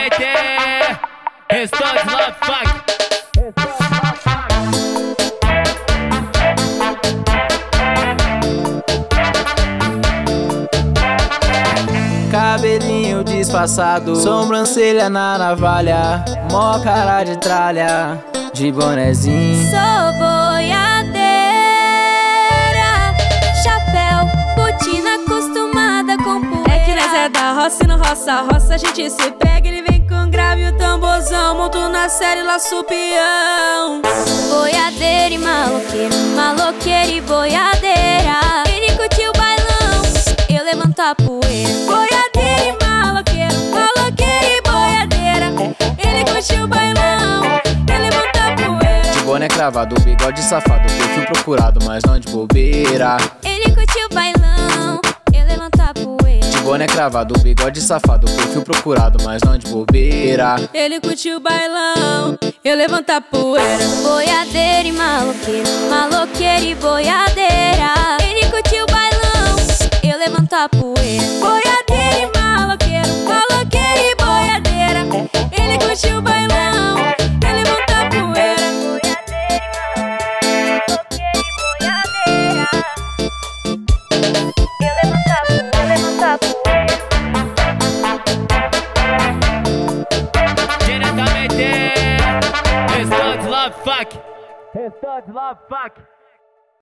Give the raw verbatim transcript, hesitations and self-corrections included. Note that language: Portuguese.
Diretamente, Restante Love Fuck. Cabelinho disfarçado, sobrancelha na navalha, mó cara de tralha, de bonezinho. Sou boiadeira, chapéu, botina acostumada com poeira. É que nós é da roça e no roça, roça a gente se pega. Ele vem com grave e o tamborzão, monto na série, laço o peão. Boiadeira e maloqueira, maloqueira e boiadeira. Ele curtiu o bailão, eu levanto a poeira. Boiadeira e maloqueira, maloqueira e boiadeira. Ele curtiu o bailão, eu levanto a poeira. De boné cravado, bigode safado, perfil procurado, mas não de bobeira. Ele curtiu o bailão, eu levanto a poeira. De boné cravado, bigode safado, perfil procurado, mas não de bobeira. Ele curtiu o bailão, eu levanto a poeira. Boiadeira e maloqueira, maloqueira e boiadeira. Ele curtiu o bailão, eu levanto a poeira. Boiadeira e maloqueira, maloqueira e boiadeira. Ele curtiu o bailão, eu levanto a poeira. Diretamente, Restante Love Fuck. Restante Love Fuck.